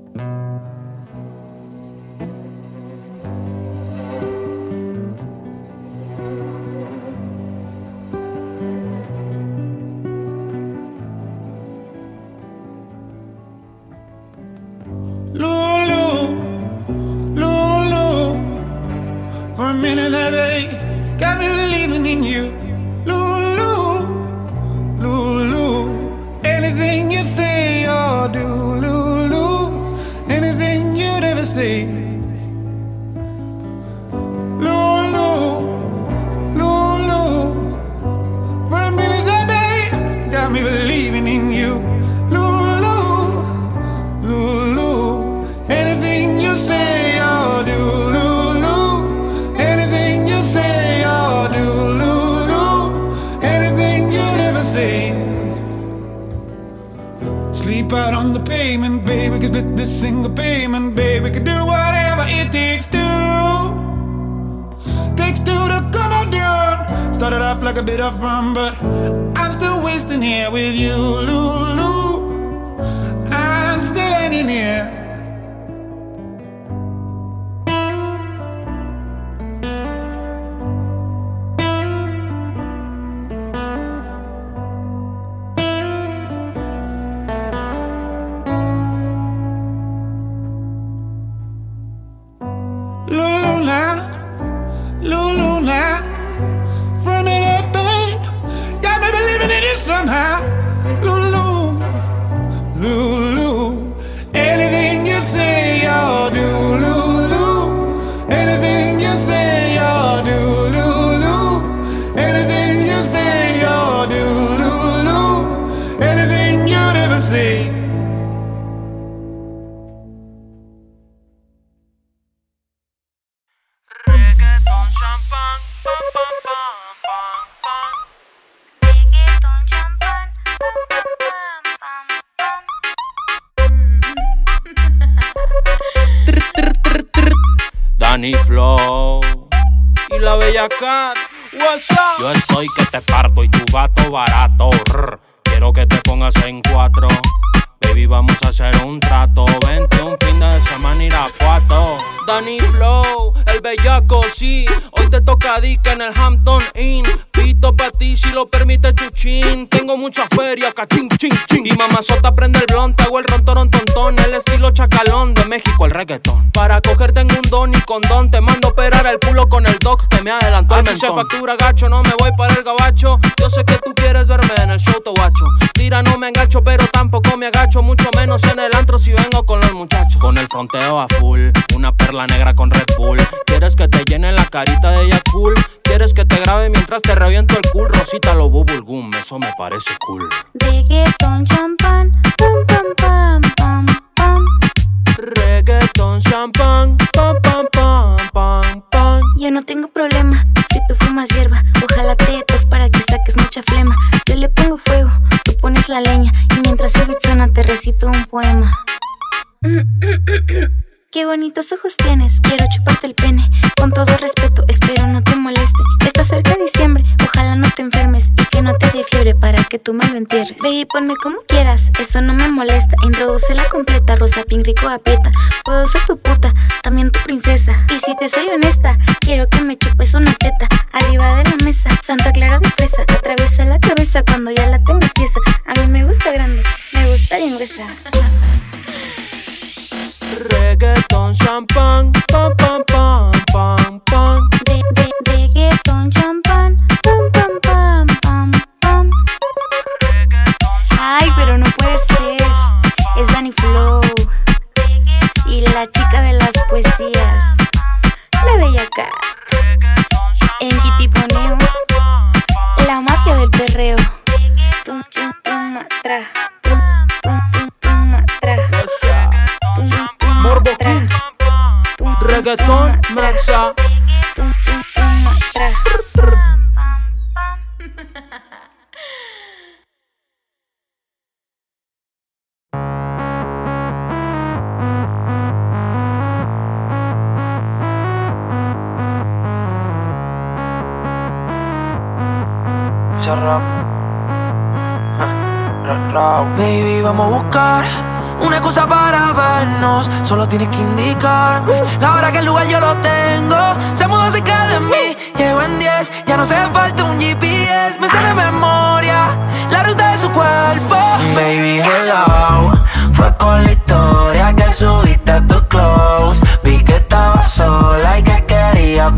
For a minute, baby, got me believing in you. Lulu, Lulu, anything you say or do, Lulu, anything you'd ever say. Lulu, Lulu, for a minute, baby, got me believing in you. Lulu, Lulu, anything you say or do. Sleep out on the pavement, baby, could split this single payment, baby, could do whatever it takes to come on down. Started off like a bit of fun, but I'm still wasting here with you, Lulu. I'm standing here. Somehow, Lulu, Lulu, anything you say or do, Lulu, anything you say or do, Lulu, anything you say or do, Lulu, anything you'd ever say. Reggaeton, champán, pam, pam, pam, pam, pam. Reggaeton, champán, pam, pam, pam, pam. Danny Flow y la bella Cat, what's up? Yo estoy que te parto y tu vato barato. Quiero que te pongas en cuatro. Baby, vamos a hacer un trato. Vente un fin de semana Irapuato. Danny Flow, el bellaco, sí. Hoy te toca dica en el Hampton Inn. Pito pa' ti si lo permite Chuchín. Tengo mucha feria, cachín, ching, ching. Y mamazota prende el blon, te hago el ron, toron, tontón. El estilo chacalón, de México el reggaetón. Para cogerte en un don y condón. Te mando a operar el culo con el doc que me adelantó el mentón. Se factura gacho, no me voy para el gabacho. Yo sé que tú quieres verme en el show, tobacho. Tira, no me engancho, pero tampoco me agacho. Mucho menos en el antro si vengo con los muchachos. Con el fronteo a full, una perla negra con Red Bull. ¿Quieres que te llene la carita de ella cool? ¿Quieres que te grabe mientras te reviento el cool? Rosita lo bubble gum, eso me parece cool. Reggaeton, champán, pam, pam, pam, pam, pam. Reggaeton, champán, pam, pam, pam, pam, pam. Yo no tengo problema si tú fumas hierba. Ojalá te tos para que saques mucha flema. Yo le pongo fuego, tú pones la leña. Y mientras el beat suena te recito un poema. Qué bonitos ojos tienes, quiero chuparte el pene. Con todo respeto, espero no te moleste. Está cerca diciembre, ojalá no te enfermes. Y que no te dé fiebre para que tú me lo entierres. Baby, ponme como quieras, eso no me molesta. Introdúcela completa, rosa, pink, rico, aprieta. Puedo ser tu puta, también tu princesa. Y si te soy honesta, quiero que me chupes una teta. Arriba de la mesa, Santa Clara de fresa. Atraviesa la cabeza cuando ya la tengas tiesa. A mí me gusta grande, me gusta bien gruesa. Reggaeton, champán, pam, pam, pam, pam, pam. Reggaeton, champán, pam, pam, pam, pam, pam. Ay, pero no puede ser. Es Danny Flow y la chica de las poesías, la bella Cat. En Kitiponeo, la mafia del perreo. Tum, tum, tum, matra. Tum, tum, tum, tum, matra. Morbo King, Reggaeton, Maxa. Baby, vamos a buscar una excusa para vernos. Solo tienes que indicarme la hora, que el lugar yo lo tengo. Se mudó cerca de mí, llego en 10. Ya no hace falta un GPS, me sé de memoria la ruta de su cuerpo. Baby, hello, fue por la historia que subiste a tu close. Vi que estabas sola y que querías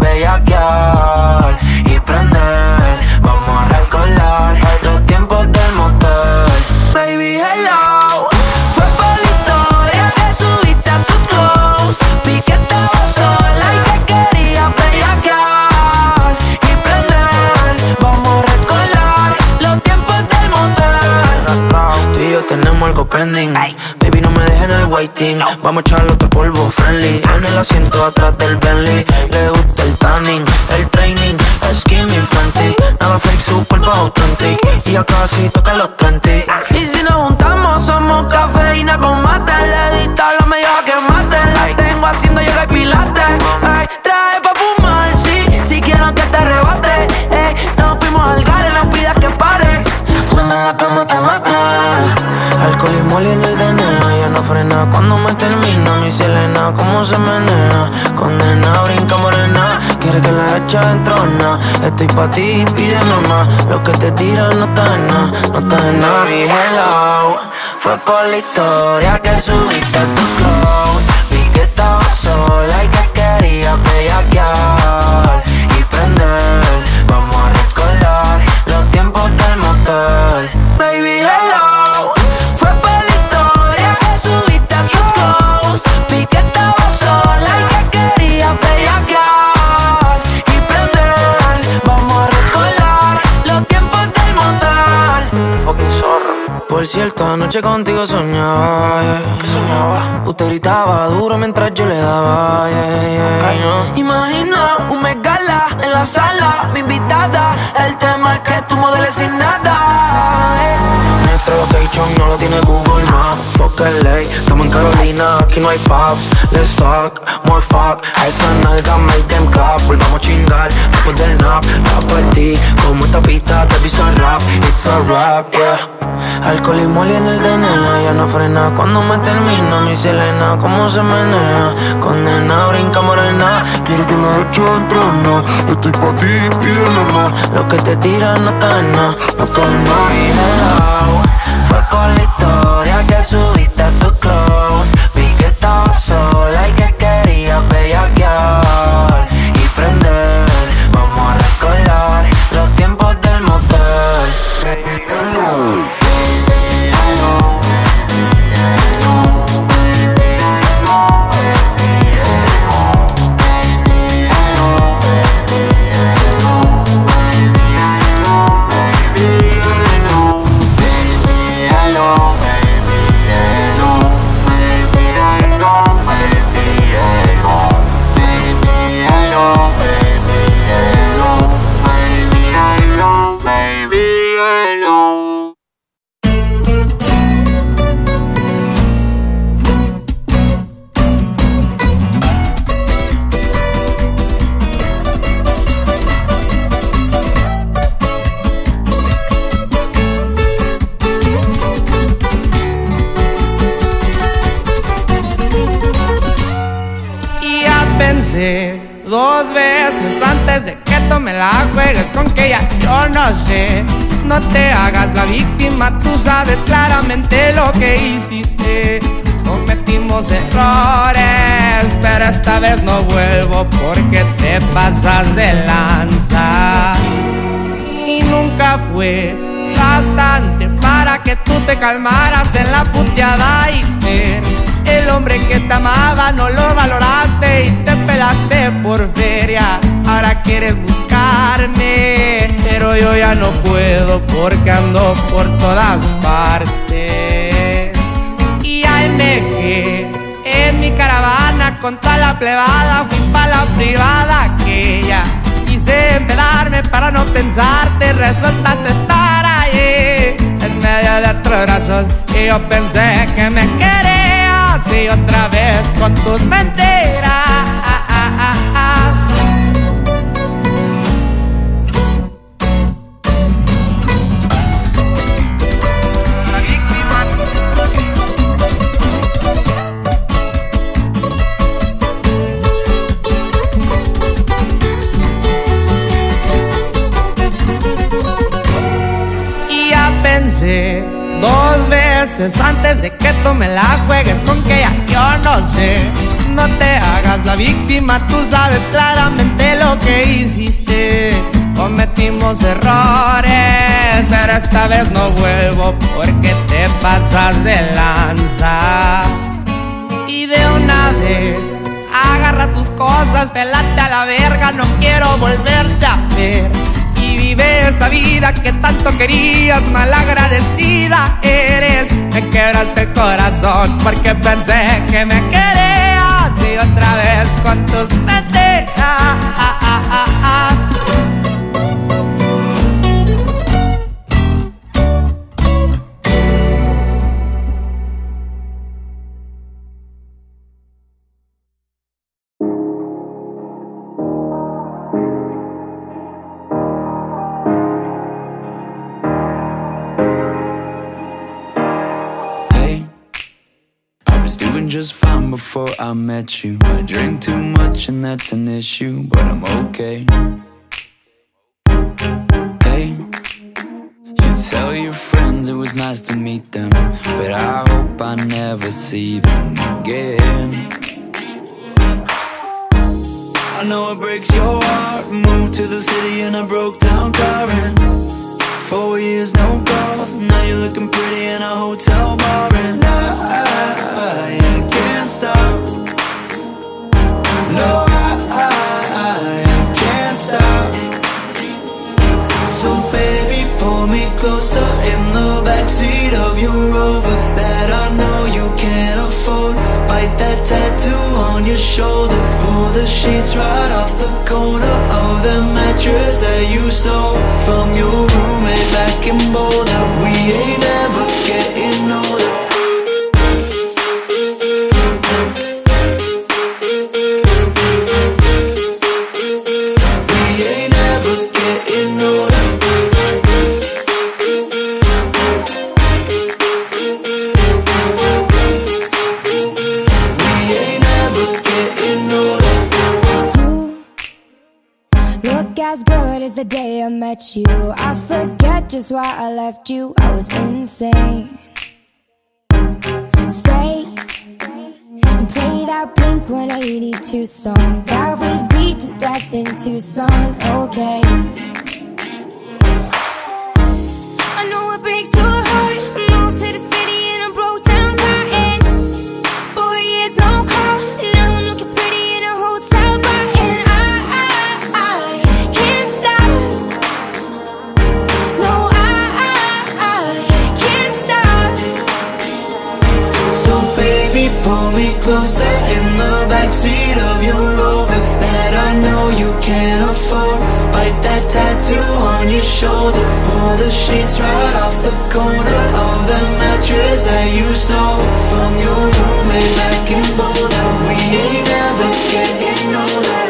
bellaquear y prender. Vamos a recordar los tiempos del motel. Baby, hello, fue por la historia que subiste a tu close. Vi que estabas sola y que querías bellaquear y prender. Vamos a recordar los tiempos del motel. Tú y yo tenemos algo pending. Baby, no me dejes en el waiting. Vamos a echarle otro polvo friendly en el asiento atrás del Bentley. Le gusta el tanning, el training, skinny frantic. Nada fake, su cuerpo authentic. Y ya casi toca los 30. Y si nos juntamos somos cafeína con mate. Le dista la media que mate. La tengo haciendo yoga y pilates. Ay, trae pa' fumar, sí, si quiero que te arrebate. Nos fuimos al gare, no pidas que pare. Cuando en la cama te mate. Alcohol y moli en el DNA. Ya no frena cuando me termina mi Selena. Cómo se menea, condena, brinca morena. Quiere que la echa en trona. Estoy pa' ti, pídeme más. Lo que te tiran no está en nada, no está en nada. Baby, hello, fue por la historia que subiste a tu close. Vi que estabas sola y que querías bellaquear y prender. Vamos a recordar los tiempos del motel. Baby, hello, fue por la historia que subiste a tu close. Vi que estabas sola y que querías bellaquear y prender. Vamos a recordar los tiempos del motel. Fucking zorro. Por cierto, anoche contigo soñaba, yeah. ¿Qué soñaba? Usted gritaba duro mientras yo le daba, yeah, yeah, no. Imagina un megala en la sala, mi invitada. El tema es que tú modeles sin nada, Nuestro location no lo tiene Google Maps. Fuck LA, estamos en Carolina, aquí no hay pubs. Let's talk, more fuck. A esa nalga make them clap. Volvamos a chingar después del nap. Va por ti, como esta pista te piso el rap. It's a rap, yeah. Alcohol y moli en el DNA. Ya no frena cuando me termina mi Selena. Cómo se menea, condena, brinca morena. Quiero que la eche en trona. Estoy pa' ti, pídeme más. Lo que te tiran no está en nada, no está en nada. Baby, hello, fue por la historia que subiste a tu close. Vi que estabas sola y que querías bellaquear y prender. Vamos a recordar los tiempos del motel. Baby, hello. Dos veces antes de que tome la juegues con que ya yo no sé. No te hagas la víctima, tú sabes claramente lo que hiciste. Cometimos errores, pero esta vez no vuelvo porque te pasas de lanza. Y nunca fue bastante para que tú te calmaras en la puteada y el hombre que te amaba no lo valoraste y te pelaste por feria. Ahora quieres buscarme, pero yo ya no puedo porque ando por todas partes. Y AMG en mi caravana con toda la plebada fui pa' la privada aquella. Quise empedarme para no pensarte, resultaste estar ahí en medio de otros brazos y yo pensé que me querías. Y otra vez con tus mentiras. pienses antes de que tú me la juegues con que ya yo no sé. No te hagas la víctima, tú sabes claramente lo que hiciste. Cometimos errores, pero esta vez no vuelvo porque te pasas de lanza. Y de una vez agarra tus cosas, pelate a la verga, no quiero volverte a ver. Y vive esa vida que tanto querías, malagradecida eres. Me quebraste el corazón porque pensé que me querías. Y otra vez con tus pendejas. Just fine before I met you. I drink too much and that's an issue, but I'm okay. Hey, you tell your friends it was nice to meet them, but I hope I never see them again. I know it breaks your heart. Moved to the city in a broke down car and 4 years no calls. Now you're looking pretty in a hotel bar and I can't stop. No, I can't stop. So baby, pull me closer in the backseat of your Rover that I know you can't afford. Bite that tattoo on your shoulder. Pull the sheets right off the corner of the mattress that you stole from your roommate back in Boulder. We ain't never getting older. As good as the day I met you. I forget just why I left you. I was insane. Stay and play that Blink-182 song that we beat to death in Tucson. Okay, I know it breaks your heart. Moved to the city and I broke down car and 4 years no call. Now I'm looking pretty in a hotel bar and I can't stop. No, I can't stop. So baby, pull me closer in the backseat of your Rover that I know you can't afford. Bite that tattoo on your shoulder. Pull the sheets right off the corner of the mattress that you stole from your roommate back in Boulder. We ain't never getting older.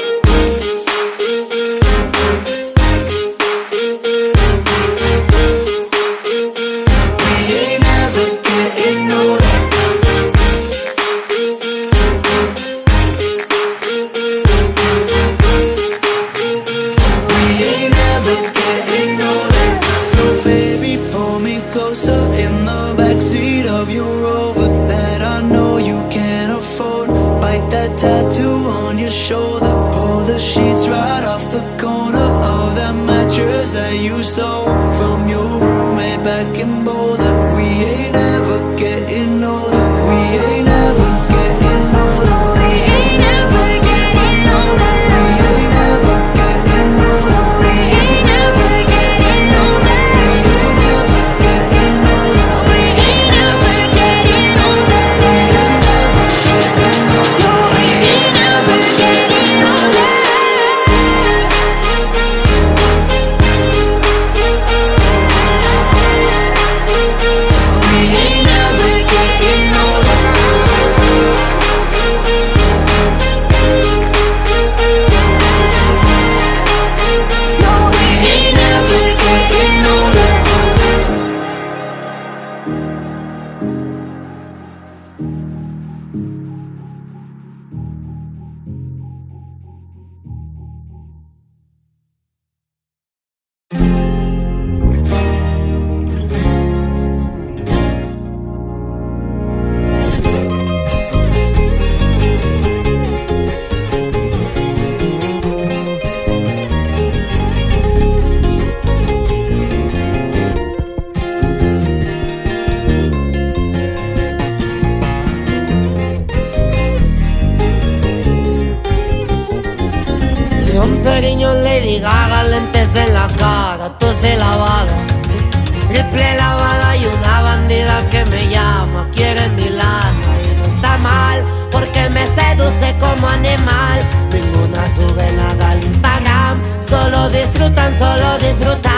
You stole from your roommate back in Boulder. We ain't never getting older. We ain't never getting older. We ain't never getting older. We ain't never getting older. We ain't never getting older. We ain't never getting older. We ain't never getting older. We ain't never getting older. No, we ain't never getting older. Periñón, Lady Gaga, lentes en la cara, tose lavada, triple lavada y una bandida que me llama, quiere mi lana y no está mal, porque me seduce como animal. Ninguna sube nada al Instagram, solo disfrutan, solo disfrutan.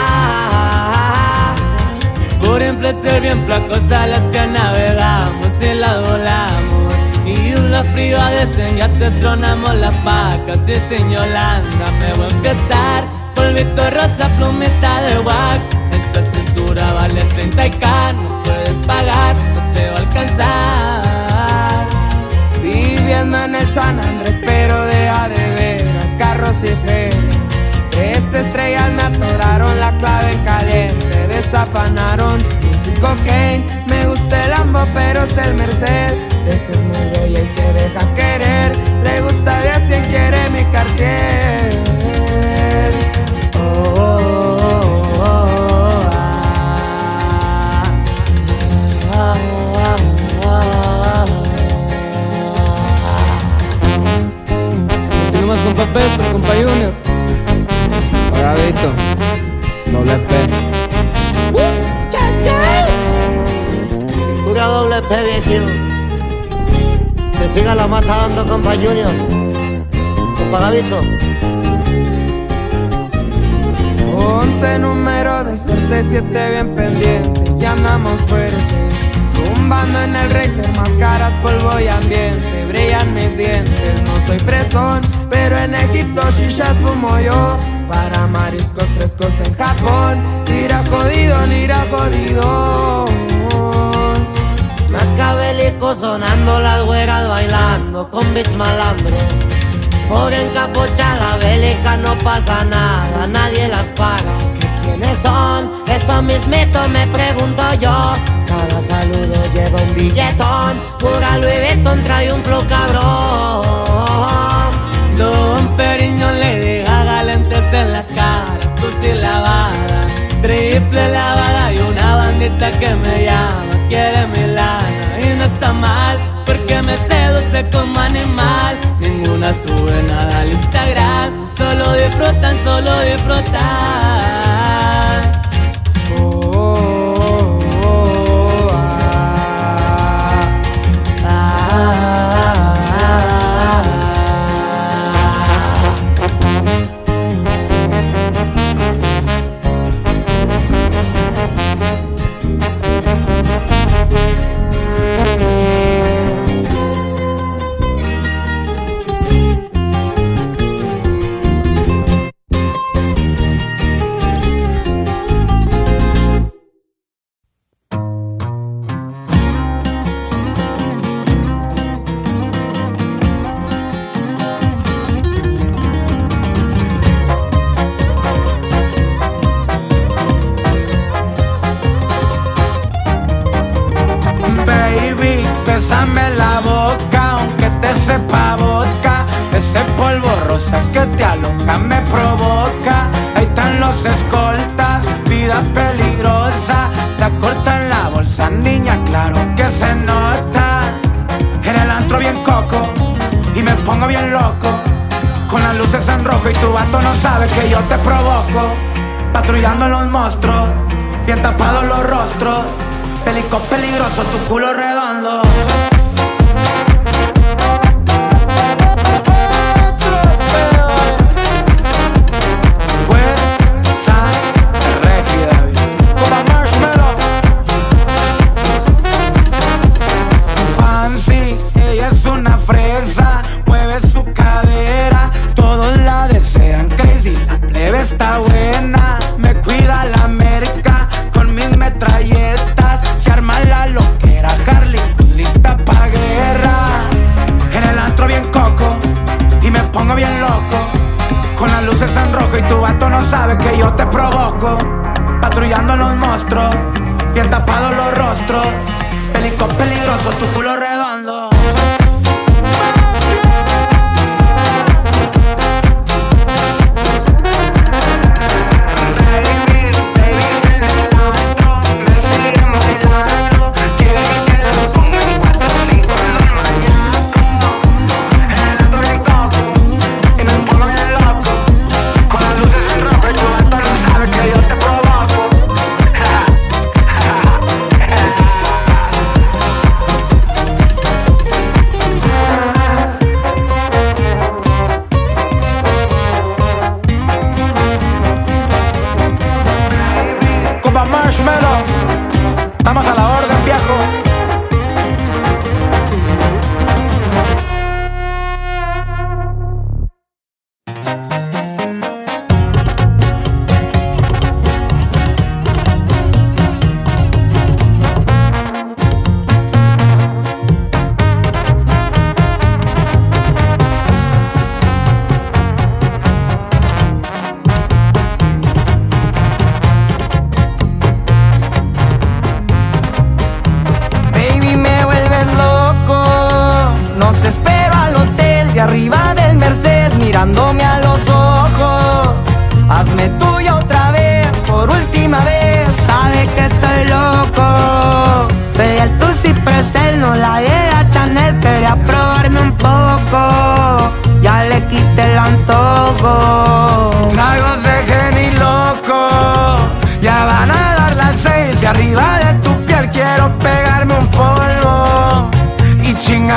Por un placer bien placosa las que navegamos y las volamos. Y las privadas en yates tronamos las pacas y sin Yolanda me voy a empezar. Polvito rosa, plumita de guac. Esta cintura vale 30K, no puedes pagar, no te va a alcanzar. Viviendo en el San Andrés, pero de a de veras, carros y feria. 3 estrellas me atoraron la clave en caliente, desafanaron un cocaine. Me gusta el Lambo, pero es el Merced. Esa es muy bella y se deja querer. Le gusta de a 100, quiere mi Cartier. Oh, oh, oh, oh, ah. Si nomás compa Peso, compa Junior. Gabito, doble P. Pura doble P, viejito. Que siga la mata dando, compa Junior, compa Gabito. 11 números de suerte, 7 bien pendientes y andamos fuertes. Zumbando en el racer, máscaras, polvo y ambiente. Brillan mis dientes, no soy fresón, pero en Egipto shishas fumo yo. Para mariscos frescos en Japón, nira jodido, nira jodido. Macabélico sonando, las güeras bailando con beats malandro. Pobre encapuchada bélica, no pasa nada, nadie las paga. ¿Quiénes son? Eso mismito me pregunto yo. Cada saludo lleva un billetón, pura Louis Vuitton trae un flow cabrón. Don Periñón, Lady Gaga, lentes en la cara, esto sí lavada, triple lavada y una bandita que me llama, quiere mi lana y no está mal, porque me seduce como animal. Ninguna sube nada al Instagram, solo disfrutan, solo disfrutan. Oh, oh, oh, ah. Baby, bésame la boca, aunque te sepa vodka. Ese polvo rosa que te aloca me provoca. Ahí están los escoltas, vida peligrosa. La corta en la bolsa, niña, claro que se nota. En el antro bien coco y me pongo bien loco, con las luces en rojo y tu vato no sabe que yo te provoco. Patrullando los monstruos, bien tapados los rostros. Pelico peligroso, tu culo redondo. Fuerza rígida, como Marshmallow. Fancy, ella es una fresa, mueve su cadera, todos la desean crazy, la plebe está buena. Me cuida la merca con mis metralletas, se arma la loquera, Harley Quinn lista pa' guerra. En el antro bien coco y me pongo bien loco, con las luces en rojo y tu vato no sabe que yo te provoco. Patrullando los monstruos, bien tapados los rostros. Pelico peligroso, tu culo redondo.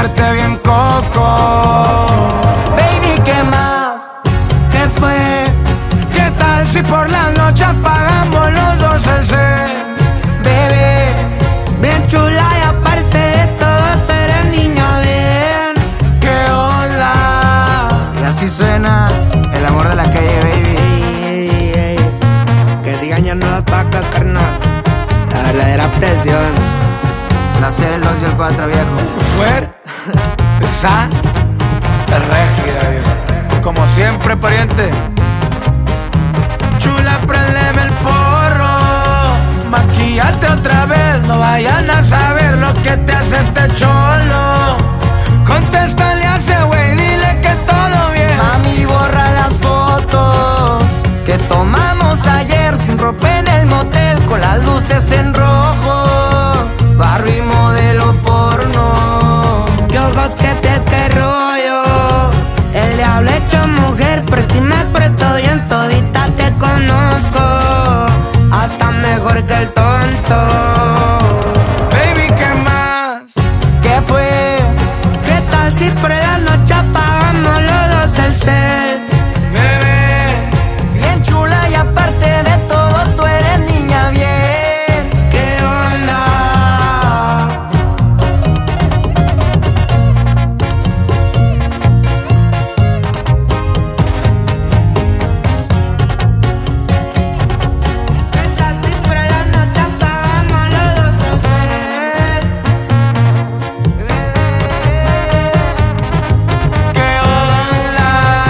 darte bien coco. Baby, ¿qué más? ¿Qué fue? ¿Qué tal si por la noche apagamos los dos el cel? Bebé, bien chula y aparte de todo tú eres niña bien. ¿Qué onda? Y así suena el amor de la calle, baby. Ey, ey, ey. Que sigan ya no las pacas, carnal. La verdadera presión. La C, el 2 y el 4, viejo. Fuer, esa, rígida, viejo. Como siempre, pariente. Chula, prendeme el porro. Maquillate otra vez, no vayan a saber lo que te hace este cholo. Contéstale a ese güey, dile que todo bien. Mami, borra las fotos que tomamos ayer sin ropa en el motel, con las luces en rojo, barrio y modelo porno. ¿Qué ojos que te rollo? El diablo hecho mujer, pero ti me presto bien, todita te conozco, hasta mejor que el tonto. Baby, ¿qué más? ¿Qué fue? ¿Qué tal si por la noche apagamos los dos el cel? Bebé, bien chula y aparte de todo tú eres niña bien. ¿Qué onda? ¿Qué tal si por la noche apagamos los dos el cel? Bebé, ¿qué onda?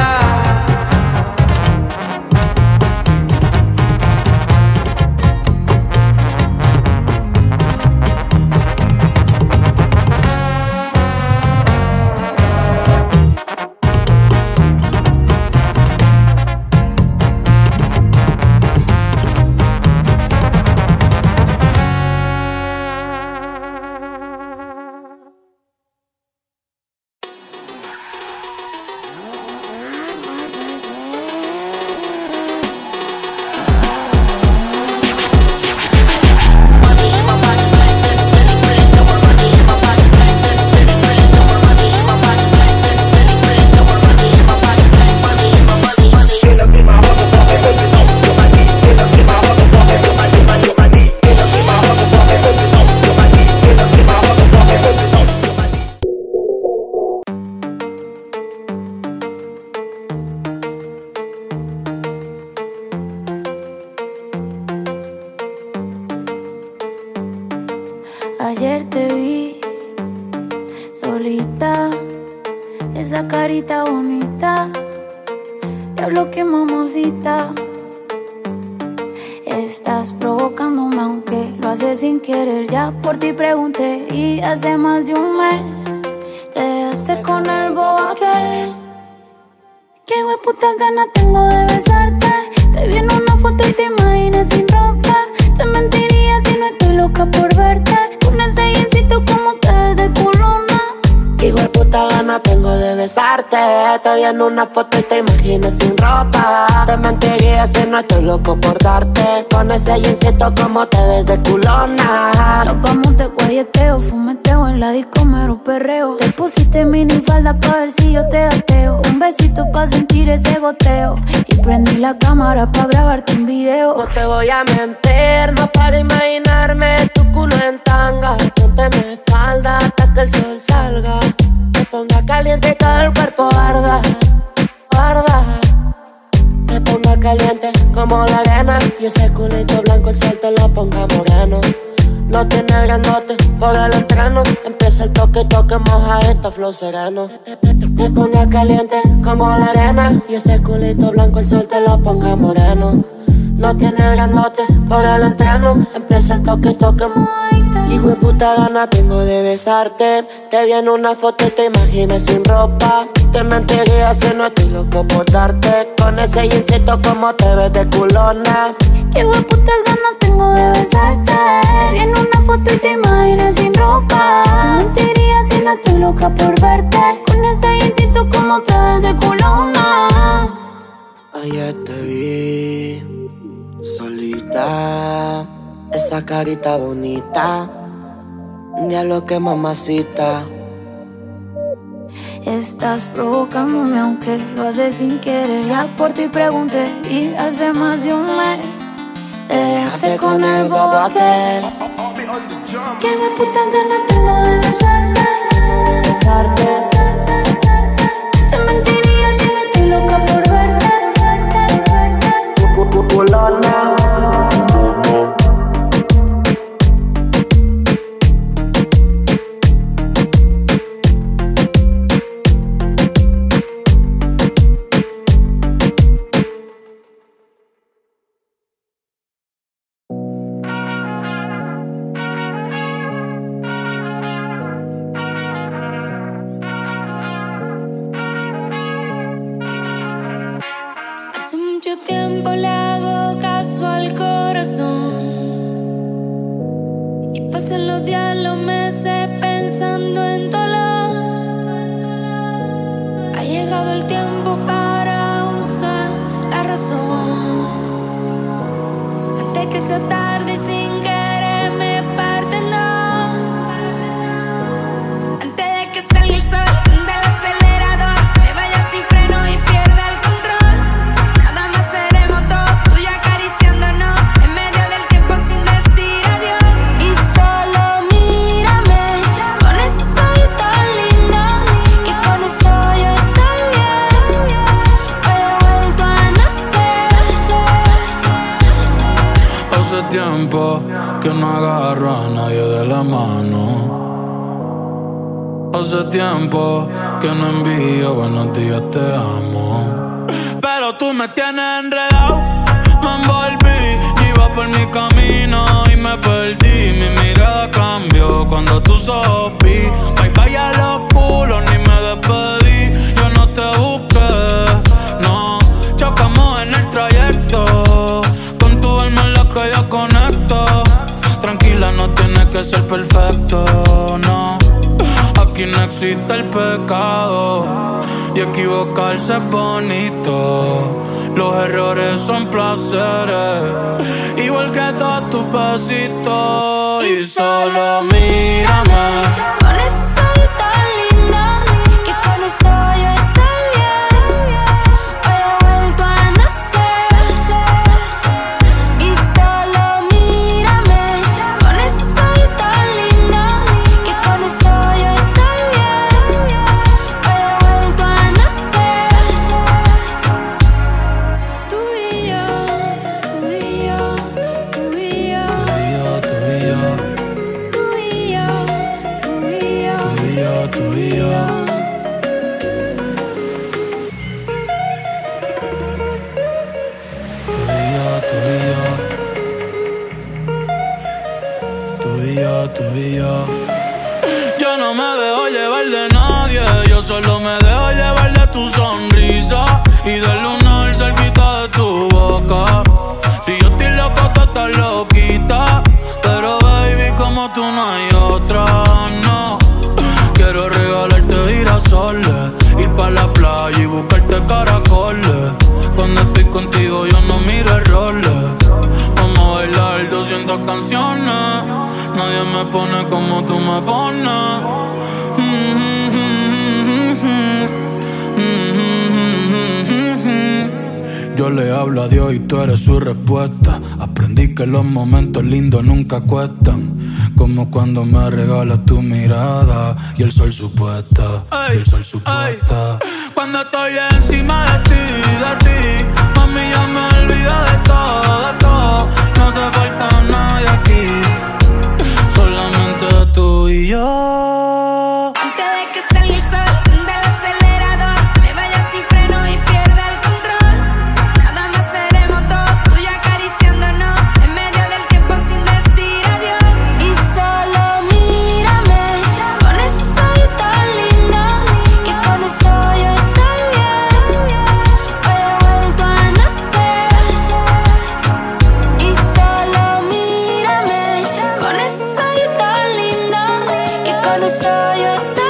Ayer te vi solita, esa carita bonita, diablo que mamacita. Estás provocándome aunque lo haces sin querer. Ya por ti pregunté y hace más de un mes te dejaste con el bobo aquel. Qué hueputa gana tengo de besarte. Te vi en una foto y te imaginé sin ropa. Te mentiría si no estoy loca por verte. Con ese jeansito como te ves de culona. Qué hueputa gana tengo de besarte. Te vi en una foto y te imaginé sin ropa. Te mentiría si no estoy loco por darte. Con ese jeansito como te ves de culona. Nos vamos de guayeteo, fumeteo en la disco mero perreo. Te pusiste mini falda pa' ver si yo te gateo. Un besito pa' sentir ese goteo. Y prendí la cámara pa' grabarte un video. No te voy a mentir, no para imaginarme tu culo en tanga. Ponte mi espalda hasta que el sol salga. Te ponga caliente y todo el cuerpo arda, arda. Te ponga caliente como la arena. Y ese culito blanco el sol te lo ponga moreno. No tiene grandote por el entreno. Empieza el toque, toque, moja esta flow sereno. Te ponga caliente como la arena. Y ese culito blanco el sol te lo ponga moreno. No tiene grandote por el entreno. Empieza el toque, toque, hijo de puta gana tengo de besarte. Te vi en una foto y te imaginé sin ropa. Te mentiría si no estoy loco por darte. Con ese jeansito como te ves de culona. Qué hueputas ganas tengo de besarte. Te vi en una foto y te imaginé sin ropa. Te mentiría si no estoy loca por verte. Con ese jeansito como te ves de culona. Ayer te vi solita, esa carita bonita, diablo que mamacita. Estás provocándome aunque lo haces sin querer. Ya por ti pregunté y hace más de un mes te dejaste con el bobo aquel. Que me puta gana tengo de besarte. Te mentiría si me estoy loca por verte. Hace mucho tiempo le hago caso al corazón y pasan los días, los meses pensando en dolor. Ha llegado el tiempo para usar la razón antes que sea tarde y sin querer me parte, no. Antes de que salga el sol del acelerador, me vaya sin freno y pierda el control. Nada más seremos dos, tú y yo acariciándonos en medio del tiempo sin decir adiós. Y solo mírame con ese ojos tan lindo, que con eso yo estoy bien. Hoy he vuelto a nacer. Hace tiempo que no agarro a nadie de la mano. Hace tiempo que no envío buenos días, te amo. Pero tú me tienes enredado, me envolví, iba por mi camino y me perdí. Mi mirada cambió cuando tú sopí. Bye bye a los culos, ni me despedí. Yo no te busqué, no. Chocamos en el trayecto, con tu alma en la que yo conecto. Tranquila, no tienes que ser perfecto, no. Aquí no existe el pecado y equivocarse es bonito. Los errores son placeres, igual que todos tus besitos. Y solo mírame con ese ojos tan lindo, que con eso yo estoy bien. Hoy he vuelto a nacer. Y solo mírame con ese ojos tan lindo, que con eso yo estoy bien. Hoy he vuelto a nacer. Tú y yo, tú y yo, tú y yo, tú y yo, tú y yo, tú y yo, tú y yo, tú y yo. Tú y yo, tú y yo. Yo no me dejo llevar de nadie, yo solo me dejo llevar de tu sonrisa y del lunar cerquita de tu boca. Si yo estoy loco, tú estás loquita, pero baby, como tú no hay otra, no. Quiero regalarte girasoles, ir pa' la playa y buscarte caracoles. Cuando estoy contigo yo no miro errores. Vamos a bailar 200 canciones, nadie me pone como tú me pones. Yo le hablo a Dios y tú eres su respuesta. Aprendí que los momentos lindos nunca cuestan, como cuando me regalas tu mirada y el sol supuesta, y el sol supuesta. Cuando estoy encima de ti, mami, ya me olvido de todo. No hace falta nadie aquí, solamente tú y yo. Antes de que salga el sol del acelerador, me vaya sin freno y pierda el control. Nada más seremos dos, tú y yo acariciándonos en medio del tiempo sin decir adiós. Y solo mírame con ese ojos tan lindo, que con eso yo estoy bien. Hoy he vuelto a nacer. Y solo mírame con ese ojos tan lindo, que con eso yo estoy bien.